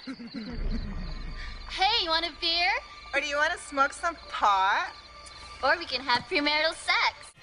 Hey, you want a beer? Or do you want to smoke some pot? Or we can have premarital sex.